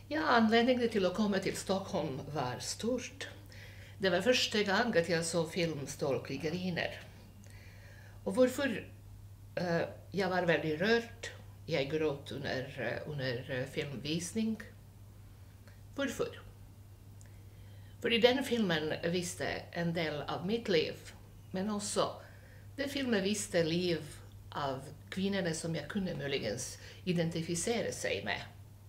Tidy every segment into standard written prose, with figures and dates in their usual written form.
Ja, anledningen till att komma till Stockholm var stort. Det var första gången att jag såg film Stålkrigerier. Och varför jag var väldigt rörd. Jag gråt under filmvisning. Varför? För i den filmen visste en del av mitt liv, men också den filmen visste liv av kvinnorna som jag kunde möjligen identifiera sig med.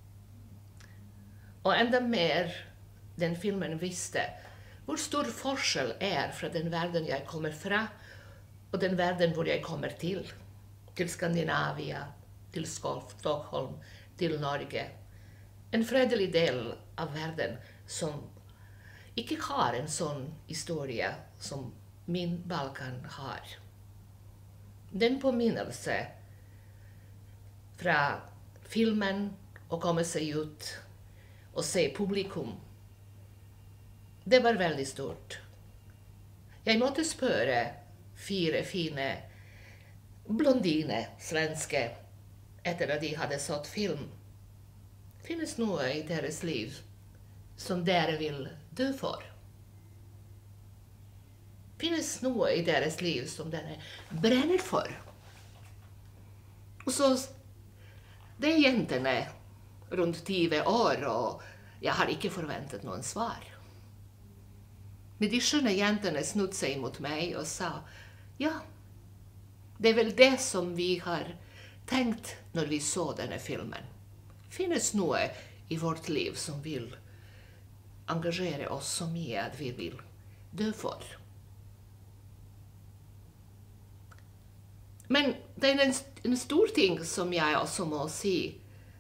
Och ända mer, den filmen visste hur stor forskel är från den världen jag kommer från och den världen hvor jag kommer till Skandinavien, till Stockholm, till Norge. En fredlig del av världen som inte har en sån historia som min Balkan har. Den påminnelse från filmen och komma sig ut och se publikum, det var väldigt stort. Jag måste spöra 4 fina blondiner, svenska, efter att de hade sett film. Finns något i deras liv som de vill dö för? Finns något i deras liv som de bränner för? Och så, det är egentligen runt 10 år och jag har inte förväntat någon svar. Men de sköna jäntorna snodde sig mot mig och sa, ja, det är väl det som vi har tänkt när vi såg den här filmen. Finns något i vårt liv som vill engagera oss så mycket att vi vill dö för? Men det är en stor ting som jag också måste säga.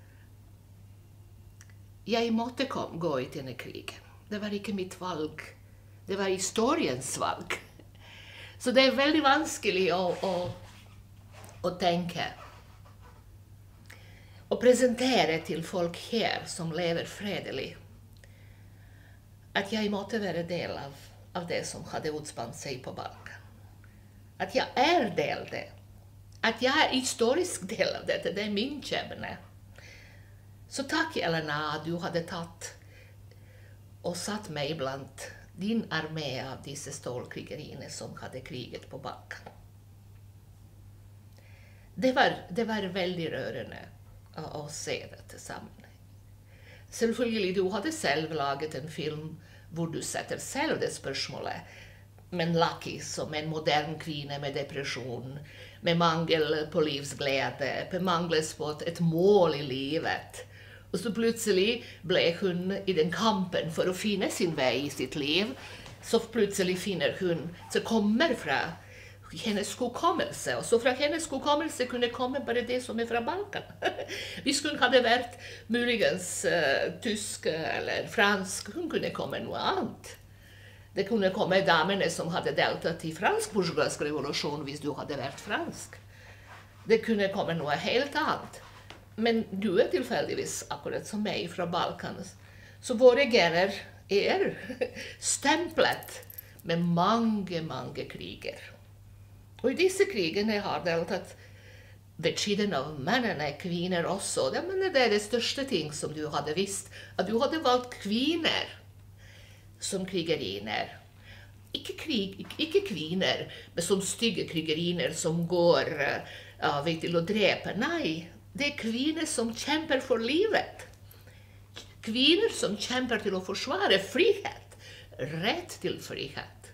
Jag måste gå i den här krigen. Det var inte mitt val. Det var historiens val. Så det är väldigt vanskligt att tänka och presentera till folk här som lever fredligt att jag måste vara del av det som hade utspant sig på Balkan. Att jag är del av det. Att jag är historisk del av det. Det är min kämne. Så tack Jelena att du hade tagit och satt mig bland din armé av dessa stålkrigeriner som hade kriget på Balkan. Det var väldigt rörande att se det tillsammans. Selvfølgelig, du hade själv lagat en film där du sätter själv det spörsmålet. Men Lucky som en modern kvinna med depression, med mangel på livsglädje, med mangel på ett mål i livet. Och så plötsligt blev hon i den kampen för att finna sin väg i sitt liv. Så plötsligt finner hon, så kommer från hennes hukommelse. Och så från hennes hukommelse kunde komma bara det som är från Balkan. Vi skulle ha varit möjligen tysk eller fransk, hon kunde komma något annat. Det kunde komma damerna som hade deltagit i fransk bourgeoisk revolution, hvis du hade varit fransk. Det kunde komma något helt annat. Men du är tillfälligtvis akkurat som mig från Balkan. Så våra gener är stämplat med många kriger. Och i dessa krigen har deltagit vid sidan av männen kvinnor också. Det är det största ting som du hade visst. Att du hade valt kvinnor som krigerinor. Icke kvinnor, men som stygga krigerinor som går till att dräpa. Nej, det är kvinnor som kämpar för livet. Kvinnor som kämpar till att försvara frihet. Rätt till frihet.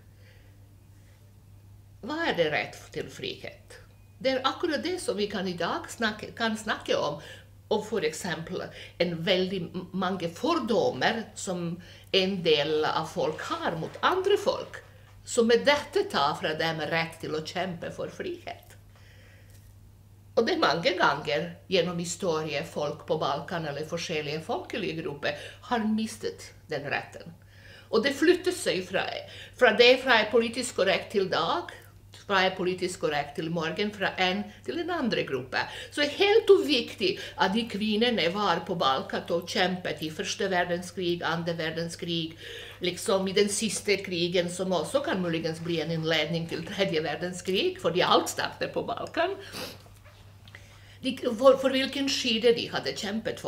Vad är det rätt till frihet? Det är akkurat det som vi kan idag snacka om. Och för exempel en väldigt många fördomar som en del av folk har mot andra folk. Så med detta tar från dem rätt till att kämpa för frihet. Och det är många gånger genom historien folk på Balkan eller olika folkliga grupper har mistat den rätten. Och det flyttar sig från politiskt korrekt till dag, från politiskt korrekt till morgon, från en till en andra grupp. Så det är helt viktigt att de kvinnorna var på Balkan och kämpade i första världskrig, andra världskrig, liksom i den sista krigen som också kan möjligen bli en inledning till tredje världskrig, för de allt startade på Balkan. För vilken skida de hade kämpat för.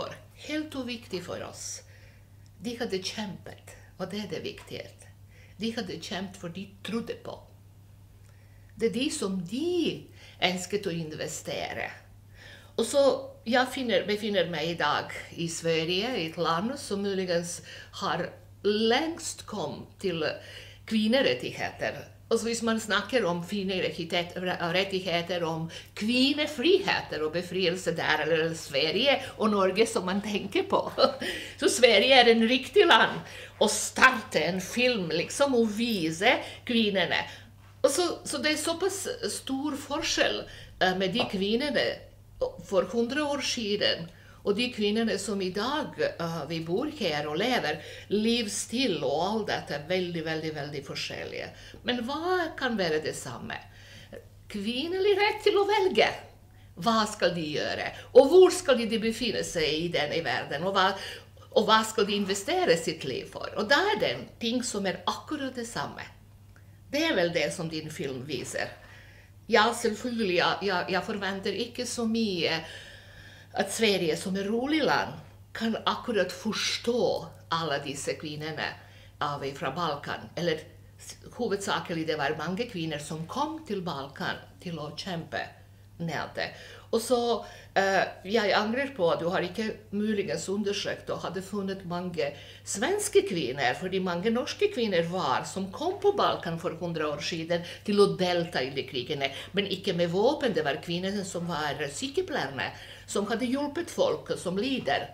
helt uviktig for oss. De hadde kjempet, og det er det viktigste. De hadde kjempet for de trodde på. Det er de som de ønsket å investere. Og så jeg befinner meg i dag i Sverige, i et land som muligens har lengst kommet til kvinnerettigheter. Altså hvis man snakker om kvinnerettigheter, om kvinnefriheter og befrielse der, eller Sverige og Norge som man tenker på. Så Sverige er en riktig land å starte en film, liksom, og vise kvinnene. Og så det er såpass stor forskjell med de kvinnene for 100 år siden, og de kvinnene som i dag vi bor her og lever, livsstil og alt dette er veldig, veldig, veldig forskjellige. Men hva kan være det samme? Kvinnelig rett til å velge. Hva skal de gjøre? Og hvor skal de befinne seg i denne verden? Og hva skal de investere sitt liv for? Og da er det en ting som er akkurat det samme. Det er vel det som din film viser. Ja, selvfølgelig, jeg forventer ikke så mye at Sverige som et rolig land kan akkurat forstå alle disse kvinnene fra Balkan. Eller hovedsakelig det var mange kvinner som kom til Balkan til å kjempe nede. Og så, jeg angrer på at du har ikke muligens undersøkt og hadde funnet mange svenske kvinner, fordi mange norske kvinner som kom på Balkan for 100 år siden til å delta i de krigene, men ikke med våpen. Det var kvinner som var sykepleierne, som hadde hjulpet folk som lider.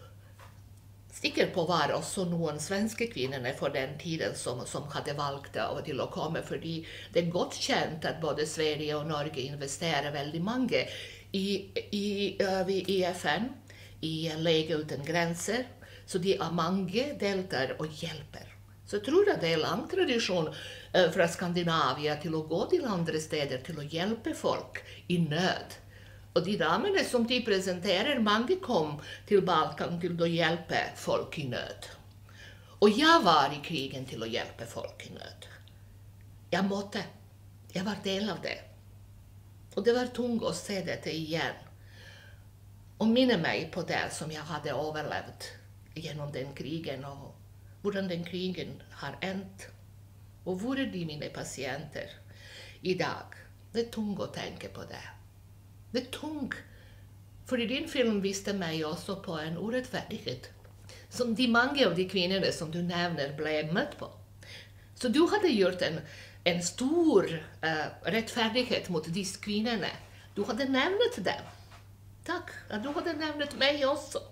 Sikkert på var også noen svenske kvinner for den tiden som hadde valgt til å komme, fordi det er godt kjent at både Sverige og Norge investerer veldig mange i FN, i Lege uten grenser, så de er mange deltar og hjelper. Så jeg tror at det er lang tradisjon fra Skandinavia til å gå til andre steder til å hjelpe folk i nød. Og de damene som de presenterer, mange kom til Balkan til å hjelpe folk i nød. Og jeg var i krigen til å hjelpe folk i nød. Jeg måtte. Jeg var del av det. Og det var tungt å se dette igjen. Og minne meg på det som jeg hadde overlevd gjennom den krigen, og hvordan den krigen har endt. Og hvor er de mine pasienter i dag? Det er tungt å tenke på det. Det er tungt, fordi din film viste meg også på en urettferdighet, som de mange av de kvinnene som du nevner ble møtt på. Så du hadde gjort en stor rettferdighet mot disse kvinnene. Du hadde nevnt dem. Takk, at du hadde nevnt meg også.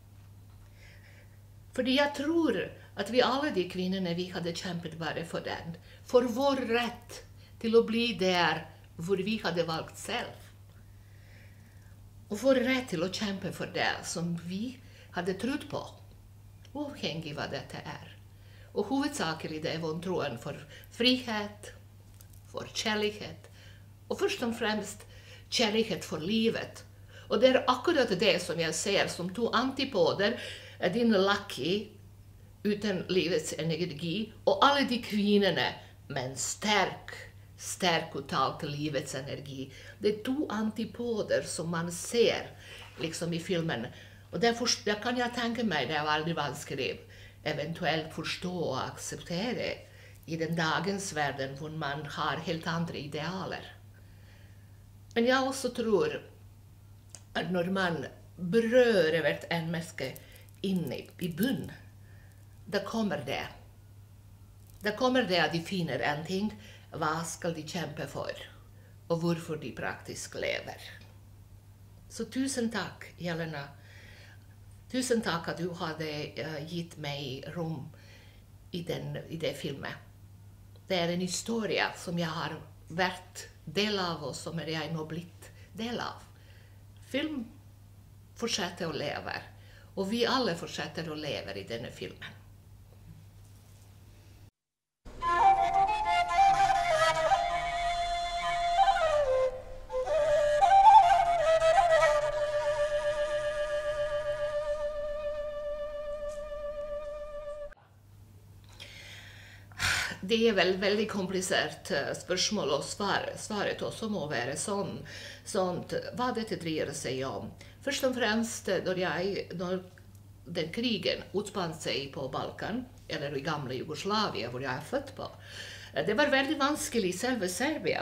Fordi jeg tror at vi alle de kvinnene vi hadde kjempet bare for den, for vår rett til å bli der hvor vi hadde valgt selv. Og for rett til å kjempe for det som vi hadde trodd på, uavhengig hva dette er. Og hovedsakelig det er vontroen for frihet, for kjærlighet, og først og fremst kjærlighet for livet. Og det er akkurat det som jeg ser som to antipoder, din Lucky uten livets energi, og alle de kvinnene med en sterk uttalt livets energi. Det er to antipoder som man ser liksom i filmen. Og der kan jeg tenke meg det er veldig vanskelig eventuelt forstå og akseptere i den dagens verden hvor man har helt andre idealer. Men jeg også tror at når man berører hvert en menneske inn i bunn, da kommer det. Da kommer det at de finner en ting. Hva skal de kjempe for, og hvorfor de praktisk lever. Så tusen takk, Jelena. Tusen takk at du hadde gitt meg rom i det filmet. Det er en historie som jeg har vært del av, og som jeg nå blitt del av. Film fortsetter å leve, og vi alle fortsetter å leve i denne filmen. Det er veldig komplisert spørsmål, og svaret også må være sånt hva dette dreier seg om. Først og fremst, når den krigen utspant seg på Balkan, eller i gamle Jugoslavia, hvor jeg er født på. Det var veldig vanskelig i selve Serbia.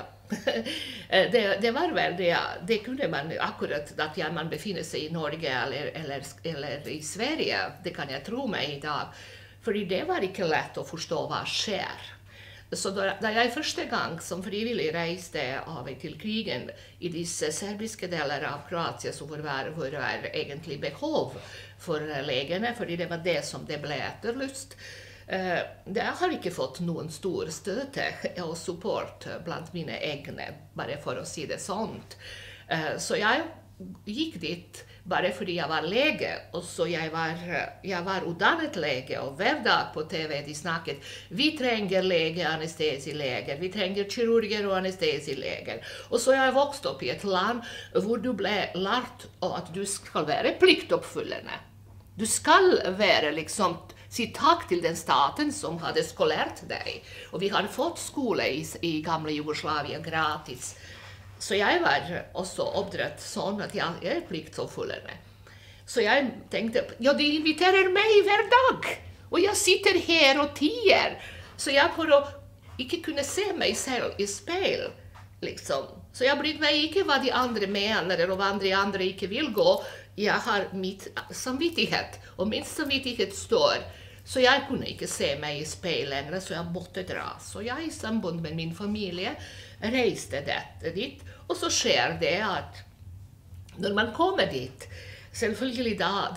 Det var veldig, det kunne man akkurat at man befinner seg i Norge eller i Sverige, det kan jeg tro meg i dag, fordi det var ikke lett å forstå hva skjer. Så da jeg første gang som frivillig reiste av til krigen i disse serbiske deler av Kroatia, så hvor det var egentlig behov for legene, fordi det var det som det ble etterlyst. Jeg har ikke fått noen stor støtte og support blant mine egne, bare for å si det sånt. Så jeg gikk dit bare fordi jeg var lege, og så jeg var utdannet lege, og hver dag på TV de snakket, vi trenger lege, anestesileger, vi trenger kirurger og anestesileger. Og så jeg vokste opp i et land hvor du ble lært at du skal være pliktoppfyllende. Du skal være liksom, si takk til den staten som hadde skolert deg. Og vi hadde fått skole i gamle Jugoslavia gratis. Så jeg var også oppdratt sånn at jeg er pliktoppfyllende. Så jeg tenkte, ja, de inviterer meg hver dag, og jeg sitter her og tier. Så jeg for å ikke kunne se meg selv i speil, liksom. Så jeg bryr meg ikke hva de andre mener, og hva de andre ikke vil gå. Jeg har mitt samvittighet, og min samvittighet står. Så jeg kunne ikke se meg i speil lenger, så jeg måtte dra. Så jeg i samband med min familie reiste dit, og så skjer det at når man kommer dit, selvfølgelig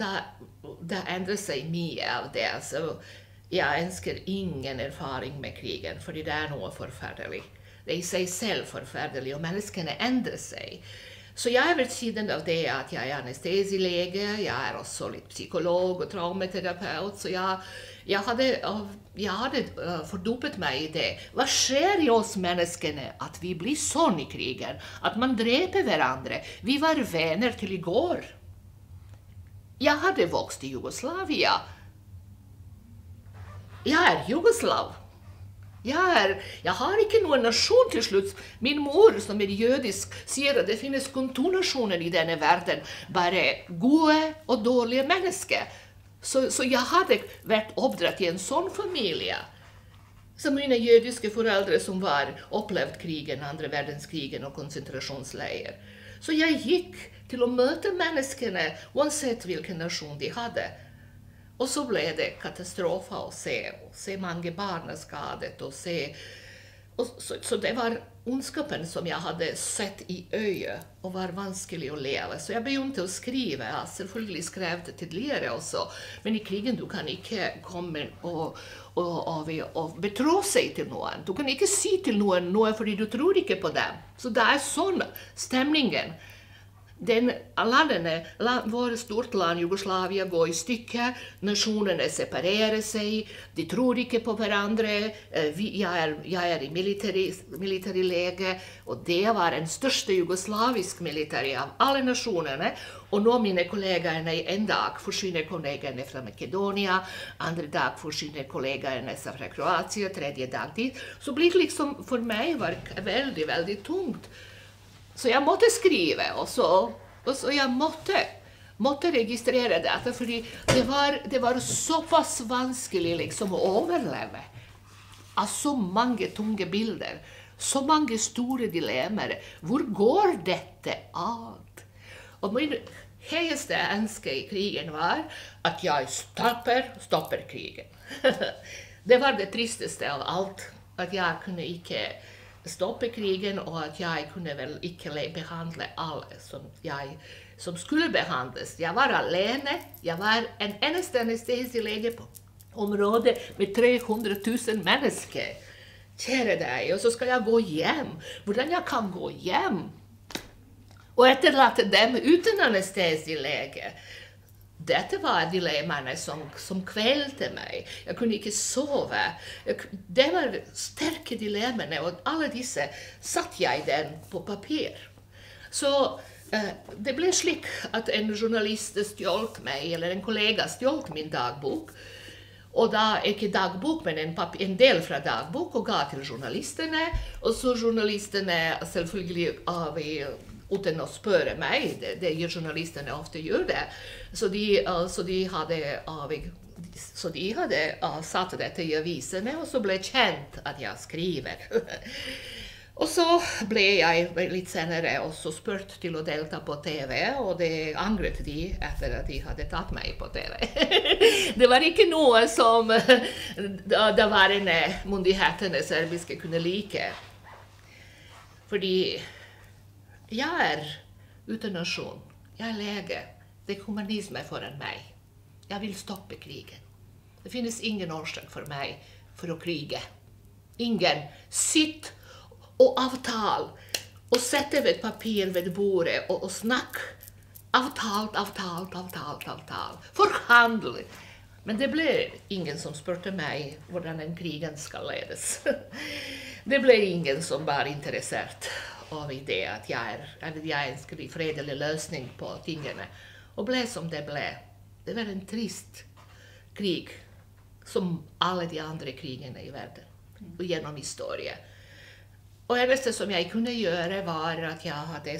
da endrer seg mye av det. Så jeg ønsker ingen erfaring med krigen, fordi det er noe forferdelig. Det er i seg selv forferdelig, og menneskene endrer seg. Så jeg ved siden av det at jeg er anestesilege, jeg er også litt psykolog og traumaterapeut, så jeg hadde fordupet meg i det. Hva skjer i oss menneskene at vi blir sånn i krigen, at man dreper hverandre? Vi var venner til i går. Jeg hadde vokst i Jugoslavia. Jeg er jugoslav. Jeg har ikke noen nasjon til slutt. Min mor, som er jødisk, sier at det finnes kun 2 nasjoner i denne verden, bare gode og dårlige mennesker. Så jeg hadde vært oppdratt i en sånn familie. Som mine jødiske foreldre som var opplevd krigen, 2. verdenskrigen og konsentrasjonsleier. Så jeg gikk til å møte menneskene, uansett hvilken nasjon de hadde. Og så ble det katastrofe å se mange barn skadet, så det var ondskapen som jeg hadde sett i øyet, og var vanskelig å leve. Så jeg begynte å skrive, jeg har selvfølgelig skrevet det tidligere også, men i krigen du kan ikke komme og betro seg til noen. Du kan ikke si til noen noe fordi du tror ikke på dem. Så det er sånn stemningen. Våre stort land, Jugoslavia, går i stykker, nasjonene separerer seg, de tror ikke på hverandre, jeg er i militærlege, og det var den største jugoslavisk militære av alle nasjonene, og nå mine kollegaene, en dag forsvinner kollegaene fra Makedonia, andre dag forsvinner kollegaene fra Kroatia, tredje dag dit, så blir det liksom, for meg var det veldig, veldig tungt. Så jeg måtte skrive, og så jeg måtte registrere dette, fordi det var såpass vanskelig liksom å overleve. Av så mange tunge bilder, så mange store dilemmaer. Hvor går dette an? Og min høyeste ønske i krigen var at jeg stopper krigen. Det var det tristeste av alt, at jeg kunne ikke stoppe krigen, og at jeg kunne vel ikke behandle alle som skulle behandles. Jeg var alene, jeg var en eneste anestesilege på området med 300 000 mennesker. Kjære deg, og så skal jeg gå hjem. Hvordan jeg kan gå hjem? Og etterlate dem uten anestesilege. Dette var dilemmaene som kvelte meg. Jeg kunne ikke sove. Det var sterke dilemmaene, og alle disse satt jeg den på papir. Så det ble slik at en journalist stjålet meg, eller en kollega stjålet min dagbok, og da ikke dagbok, men en del fra dagbok, og ga til journalistene, og så journalistene selvfølgelig utan att spöra mig, det journalisterna ofta gör det. Så de hade satt det i aviserna och så blev känt att jag skriver. Och så blev jag lite senare och så spurt till att delta på TV och det angret de efter att de hade tagit mig på TV. Det var inte något som det var en myndigheterna serbiska kunde lika. För jag är utan nation, jag är läge, det är humanismen föran mig. Jag vill stoppa krigen. Det finns ingen orsak för mig för att kriga. Ingen. Sitt och avtal och sätta vid papper vid bordet och snack. Avtal. Förhandla. Men det blev ingen som spurte mig hvordan en krigen ska ledas. Det blev ingen som var intresserad av det att jag önskade fredlig lösning på tingene. Och blev som det blev. Det var en trist krig som alla de andra krigen i världen och genom historia. Och det bästa som jag kunde göra var att jag hade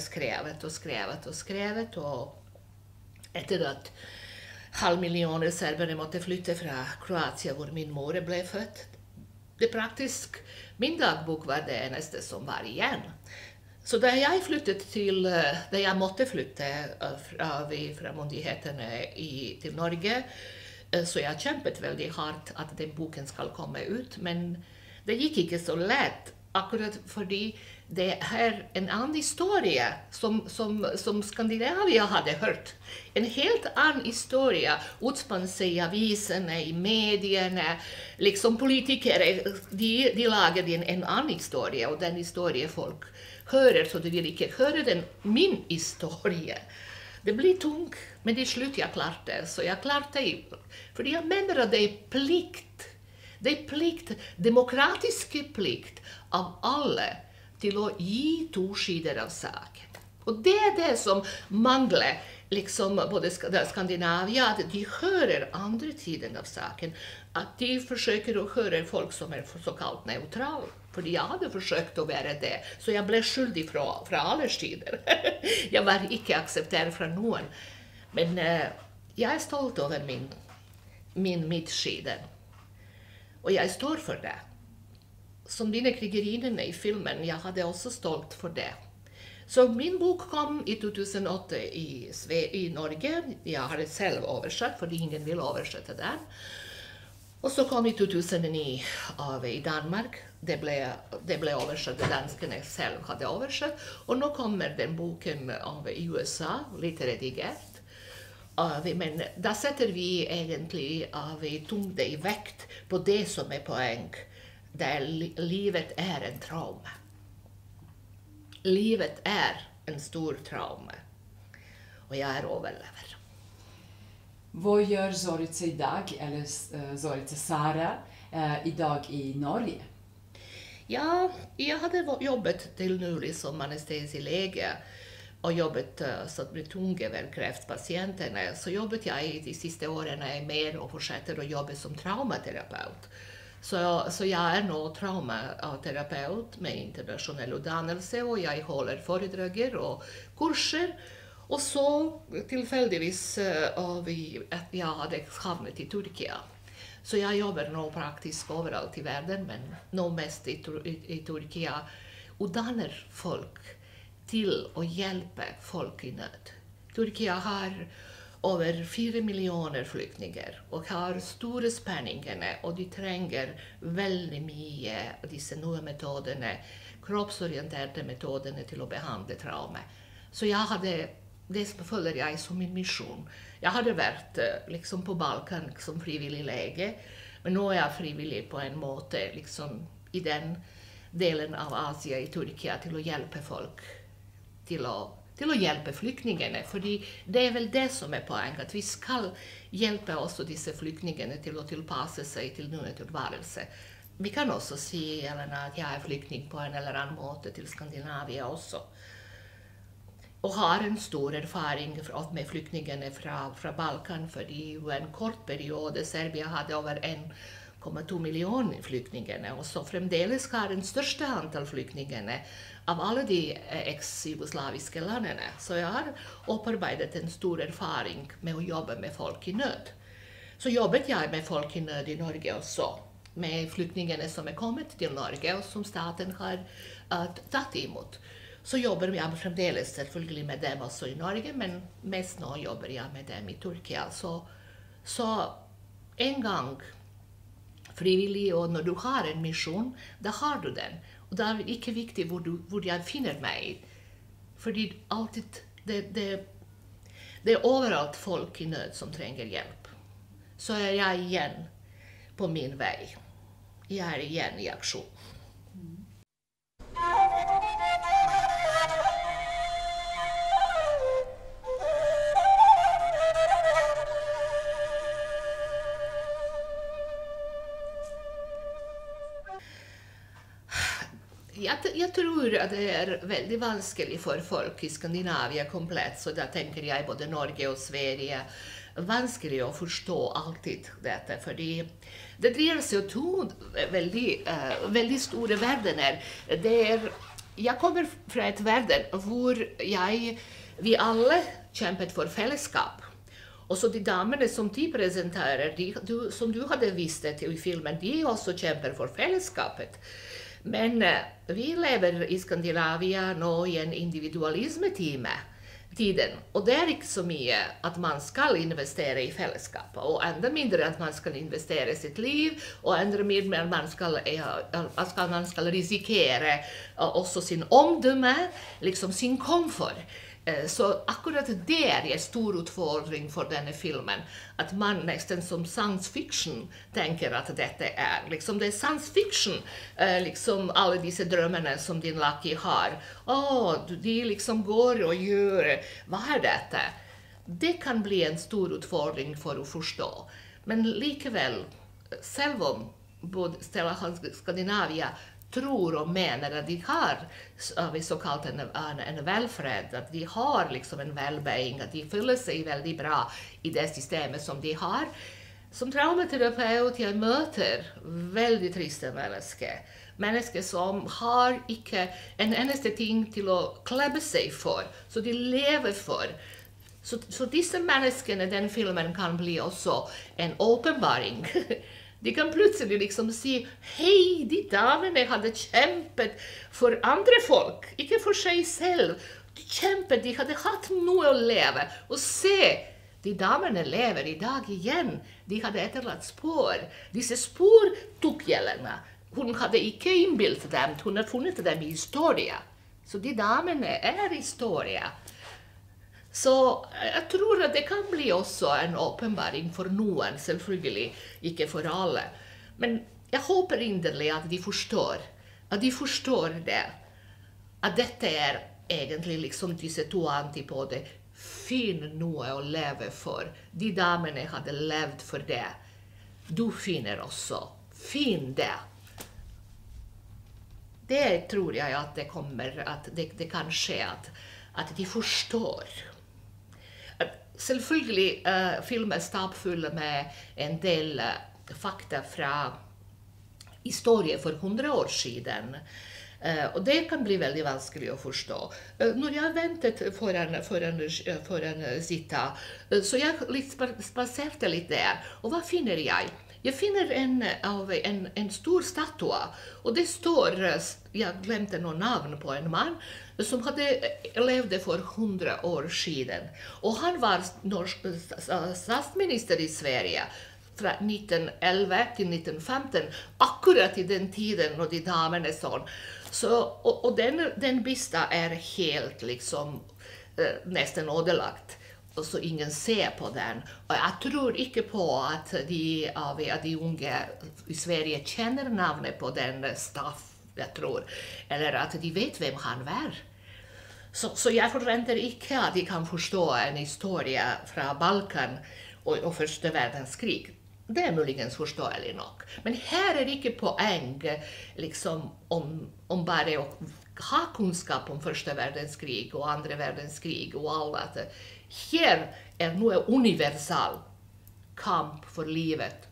skrivit och efter att 500 000 serber måste flytta från Kroatien där min mor blev född. Det praktiskt, min dagbok var det nästa som var igen. Så där jag flyttade till, där jag måste flytta från myndigheterna till Norge, så jag kämpat väldigt hårt att den boken ska komma ut, men det gick inte så lätt. Akkurat fordi det är en annan historia som Skandinavien hade hört. En helt annan historia utspann sig i aviserna, i medierna, liksom politiker, de lagade en annan historia och den historia folk hör, så de vill inte höra min historia. Det blir tungt, men till slut jag klarade det. Så jag klarade det, för jag menar att det är plikt. Det är plikt, demokratisk plikt av alla till att ge två sidor av saken. Och det är det som manglar liksom både Skandinavien, att de hör andra sidan av saken. Att de försöker att höra folk som är så kallt neutrala. För jag hade försökt att vara det, så jag blev skyldig från alla sidor. Jag var inte accepterad från någon. Men jag är stolt över mitt skede. Och jag står för det. Som dina krigerinnor i filmen, jag hade också stolt för det. Så min bok kom i 2008 i Norge. Jag hade själv översatt, för ingen vill översätta den. Och så kom i 2009 i Danmark. Det blev översatt, danskarna själv hade översatt. Och nu kommer den boken i USA, lite redigerat. Men där sätter vi egentligen tyngden i vikt på det som är poäng, där livet är en trauma. Livet är en stor trauma. Och jag är överlever. Vad gör Zorica idag, eller Zorica Sara, idag i Norge? Ja, jag hade jobbat till nu som anestesiologist och jobbat så med tunga kräftpatienterna. Så jobbat jag de sista åren mer och fortsätter att jobba som traumaterapeut. Så jag är nu traumaterapeut med internationell utdannelse och jag håller föredrag och kurser. Och så tillfälligtvis att jag hade hamnat i Turkiet. Så jag jobbar nog praktiskt överallt i världen, men nog mest i Turkiet. Utdannar folk till att hjälpa folk i nöd. Turkiet har över 4 miljoner flyktingar och har stora spänningar och de tränger väldigt mycket dessa nya metoderna, kroppsorienterade metoderna till att behandla trauma. Så det följer jag som min mission. Jag hade varit liksom på Balkan som frivillig läge, men nu är jag frivillig på en måte liksom i den delen av Asien i Turkiet till att hjälpa folk, till att hjälpa flyktingarna. För det är väl det som är poäng, att vi ska hjälpa också dessa flyktingarna till att tillpassa sig till nya tillvarelse. Vi kan också se, Jelena, att jag är flykting på en eller annan måte till Skandinavien också. Och har en stor erfaring med flyktingarna från Balkan, för i en kort period Serbien hade över 1,2 millioner flyktingene, og så fremdeles har den største antall flyktingene av alle de eks-jugoslaviske landene. Så jeg har opparbeidet en stor erfaring med å jobbe med folk i nød. Så jobbet jeg med folk i nød i Norge også, med flyktingene som er kommet til Norge, og som staten har tatt imot. Så jobber jeg fremdeles selvfølgelig med dem også i Norge, men mest nå jobber jeg med dem i Tyrkia. Så en gang frivillig, og når du har en misjon, da har du den. Og da er det ikke viktig hvor jeg finner meg. Fordi alltid, det er overalt folk i nød som trenger hjelp. Så er jeg igjen på min vei. Jeg er igjen i aksjon. Jeg tror at det er veldig vanskelig for folk i Skandinavia komplett, så da tenker jeg både Norge og Sverige, vanskelig å forstå alltid dette, fordi det dreier seg om to veldig store verdener. Jeg kommer fra et verden hvor vi alle kjempet for fellesskap. Og så de damene som de presenterer, som du hadde vist det i filmen, de også kjemper for fellesskapet. Men vi lever i Skandinavia nå i en individualisme-tiden, og det er ikke så mye at man skal investere i fellesskapet, og enda mindre at man skal investere sitt liv, og enda mindre at man skal risikere også sin omdømme, liksom sin komfort. Så akkurat det er en stor utfordring for denne filmen, at man nesten som science fiction tenker at dette er. Liksom det er science fiction, liksom alle disse drømmene som din Lucky har. De liksom går og gjør, hva er dette? Det kan bli en stor utfordring for å forstå. Men likevel, selv om både Skandinavia tror og mener at de har såkalt en velfred, at de har liksom en velbeing, at de føler seg veldig bra i det systemet som de har. Som traumaterapeut jeg møter veldig triste mennesker. Mennesker som har ikke en eneste ting til å klemme seg for, så de lever for. Så disse menneskene, den filmen kan bli også en åpenbaring. De kan plutselig liksom si, hei, de damene hadde kjempet for andre folk, ikke for seg selv. De kjempet, de hadde hatt noe å leve. Og se, de damene lever i dag igjen. De hadde etterlatt spor. Disse spor tok Jelena. Hun hadde ikke innbildt dem, hun har funnet dem i historie. Så de damene er historie. Så jeg tror at det kan bli også en åpenbaring for noen, selvfølgelig, ikke for alle. Men jeg håper inderlig at de forstår det. At dette er egentlig liksom disse to antipoder. Finn noe å leve for. De damene hadde levd for det. Du finner også. Finn det. Det tror jeg at det kommer, at det kan skje, at de forstår. Selvfølgelig filmen er stappfull med en del fakta fra historie for 100 år siden. Og det kan bli veldig vanskelig å forstå. Når jeg ventet foran Zita, så jeg spaserte litt der. Og hva finner jeg? Jeg finner en stor statue, og det står, jeg glemte noen navn på en mann, som hadde levd for 100 år siden. Og han var norsk statsminister i Sverige fra 1911 til 1915, akkurat i den tiden når de damene sånn. Og den bista er helt liksom nesten ødelagt. Og så ingen ser på den. Og jeg tror ikke på at de unge i Sverige kjenner navnet på den staff, jeg tror. Eller at de vet hvem han var. Så jeg forventer ikke at de kan forstå en historie fra Balkan og første verdenskrig. Det er muligens forståelig nok. Men her er ikke poeng liksom, om bare å ha kunnskap om første verdenskrig og andre verdenskrig og alt dette. Her er noe universal kamp for livet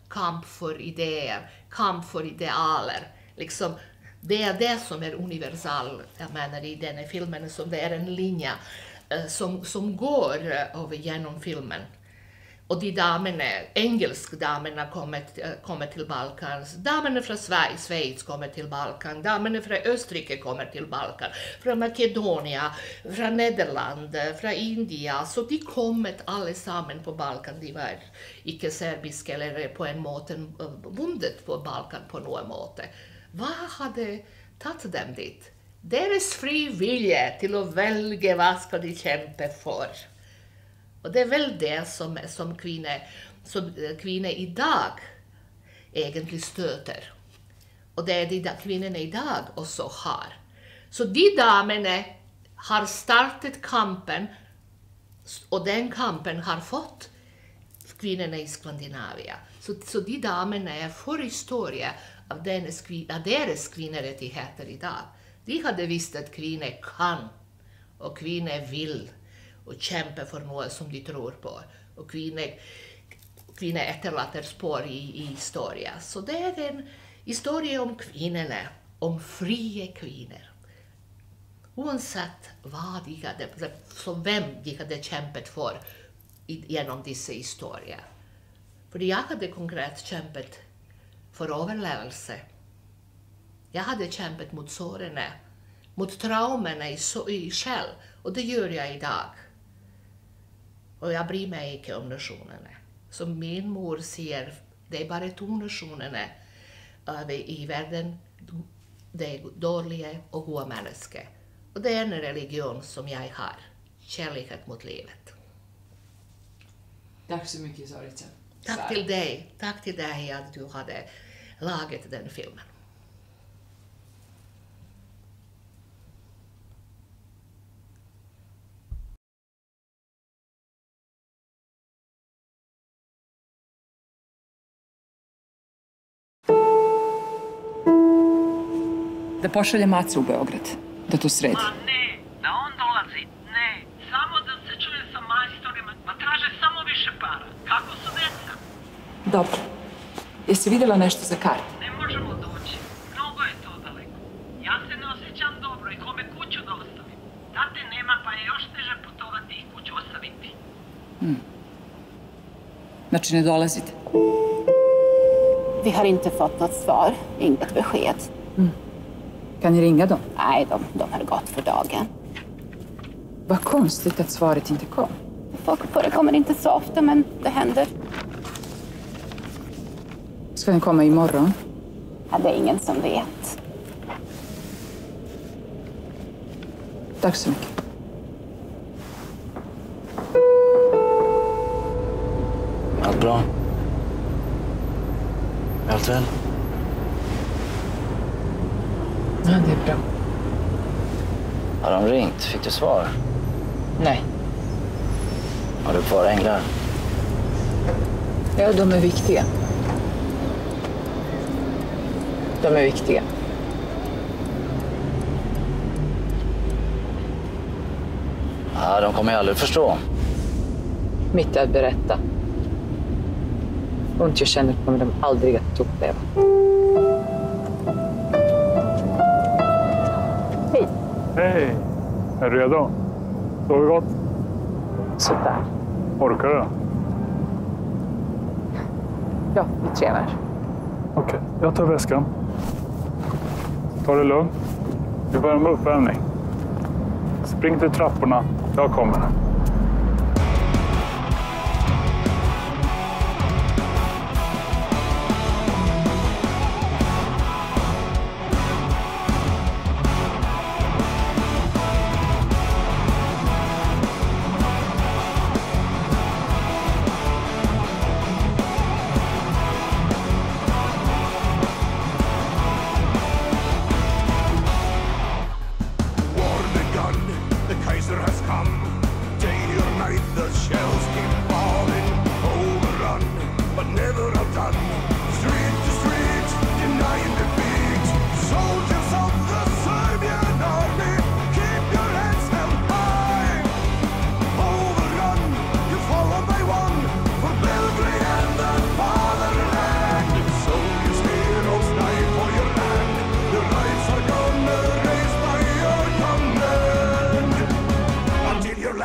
kamp för idéer, kamp för idealer. Liksom, det är det som är universal, jag menar, i den här filmen, som det är en linje som går över genom filmen. Och de damerna, engelska damerna kommer till Balkan, damerna från Schweiz kommer till Balkan, damerna från Österrike kommer till Balkan, från Makedonien, från Nederland, från Indien. Så de kommer allesammans på Balkan, de var icke-serbiska eller på en måte bundet på Balkan på något måte. Vad hade tagit dem dit? Deras fri vilja till att välja vad ska de kämpa för. Och det är väl det som kvinnor idag egentligen stöter. Och det är de kvinnorna idag också har. Så de damerna har startat kampen, och den kampen har fått kvinnorna i Skandinavien. Så de damerna är förhistoria av deras kvinnorättigheter idag. De hade visst att kvinnor kan och kvinnor vill och kämpa för något som de tror på. Och kvinnor efterlater spår i historia. Så det är en historia om kvinnorna, om fria kvinnor. Oavsett vad de hade, som vem de hade kämpat för genom dessa historier. För jag hade konkret kämpat för överlevelse. Jag hade kämpat mot såren, mot traumerna i själv. Och det gör jag idag. Och jag bryr mig inte om nationerna. Som min mor säger, det är bara 2 nationerna i världen. Det är dåliga och goda människor. Och det är en religion som jag har. Kärlek mot livet. Tack så mycket, Zorica. Tack till dig. Tack till dig att du hade lagat den filmen. Da pošalje Maca u Beograd, da to sredi. Ma ne, da on dolazi, ne. Samo da se čuje sa majstorima, ma traže samo više para. Kako su deca? Dobro. Jesi vidjela nešto za karte? Ne možemo doći, mnogo je to daleko. Ja se ne osjećam dobro i kome kuću da ostavim. Tate nema, pa je još teže putovati i kuću ostaviti. Znači ne dolazite? Vi har inte fått något svar, inget besked. Kan ni ringa dem? Nej, de har gått för dagen. Vad konstigt att svaret inte kom. Folk förekommer inte så ofta, men det händer. Ska den komma imorgon? Ja, det är ingen som vet. Tack så mycket. Allt bra? Allt väl? Ja, det är bra. Har de ringt? Fick du svar? Nej. Har du kvar änglar? Ja, de är viktiga. De är viktiga. Ja, de kommer jag aldrig förstå. Mitt att berätta. Ont jag känner kommer de aldrig att uppleva. Hej. Hej! Är du redo? Sover gott? Sådär. Orkar du? Ja, vi tränar. Okej, jag tar väskan. Ta det lugnt. Vi börjar med uppvärmning. Spring till trapporna. Jag kommer. The Kaiser has come.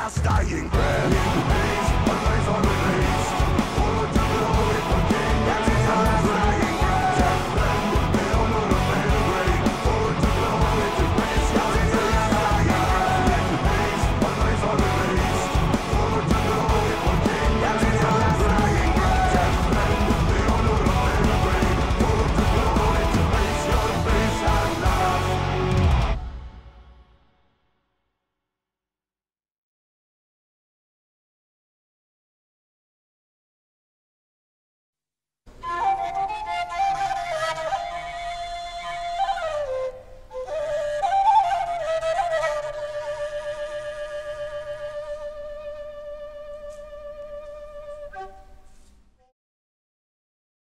fast dying breath.